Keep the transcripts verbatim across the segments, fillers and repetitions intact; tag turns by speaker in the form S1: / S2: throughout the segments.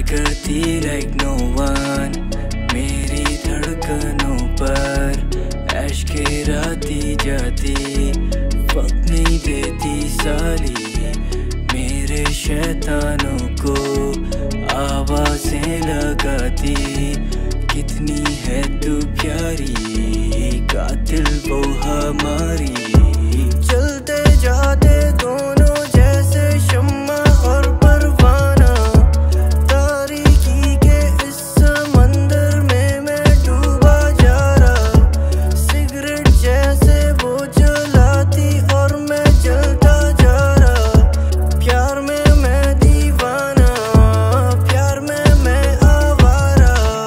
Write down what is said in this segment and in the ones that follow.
S1: प्यार करती like no one, मेरी धड़कनों पर ऐश के राती जाती, वक्त नहीं देती साली मेरे शैतानों को आवाज़ें लगाती। कितनी है तू प्यारी, कातिल वो हमारी। चलते जाते दोनों जैसे शम्मा और परवाना, तारीकी के इस समंदर में मैं डूबा जा रहा। सिगरेट जैसे वो जलाती और मैं जलता जा रहा। प्यार में मैं दीवाना, प्यार में मैं आवारा।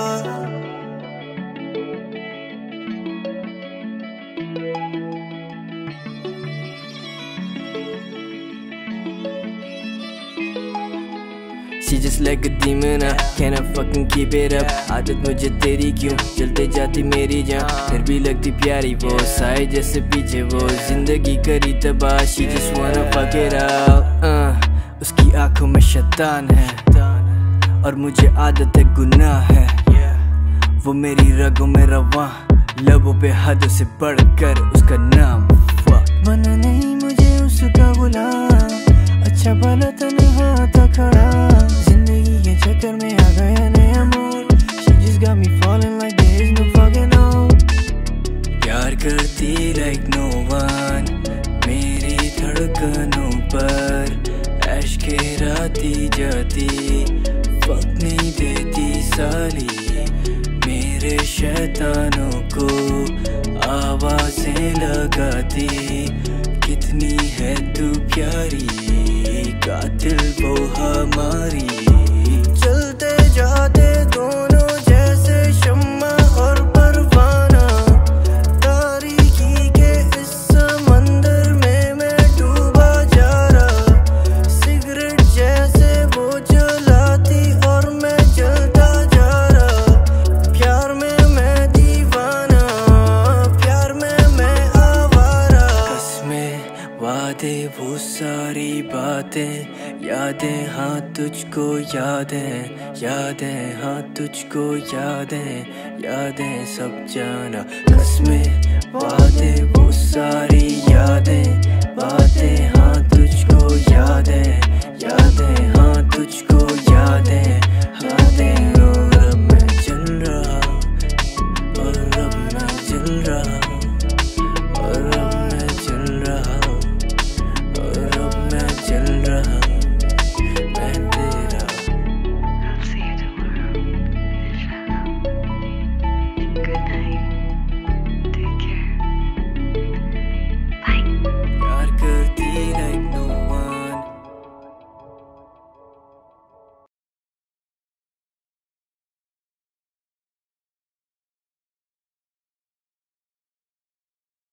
S1: She just like a demon, I can't fucking keep it up। आदत मुझे तेरी क्यों चलते जाती मेरी जान, फिर भी लगती प्यारी वो साए जैसे पीछे वो जिंदगी करी तबाह। She just wanna fuck it up। uh, उसकी आंखों में शैतान है और मुझे आदत है गुनाह है। वो मेरी रगों में रवां, लबों पे हद से बढ़कर उसका नाम। Fuck। बना नहीं मुझे उसका गुलाम, अच्छा भला तन्हा था खड़ा। जिंदगी के चक्कर में आ गया नया मोड़। She just got me falling like there is no fucking hope। प्यार करती like no one, मेरी धड़कनों पर ऐश के राती जाती, वक्त नहीं देती साली मेरे शैतानों को आवाज़ें लगाती। कितनी है तू प्यारी, कातिल वो हमारी। चलते जाते दोनों जैसे शम्मा और परवाना, तारीकी के इस समंदर में मैं डूबा जा रहा। सिगरेट जैसे वो जलाती और मैं जलता जा रहा। प्यार में मैं दीवाना, प्यार में मैं आवारा। कसमें वादे वो सारी बातें, यादें हाँ तुझको यादें, यादें हाँ तुझको यादें, यादें सब जाना। कसमें वादे वो सारी यादें, बातें हाँ तुझको यादें, यादें हाँ तुझको यादें, यादें।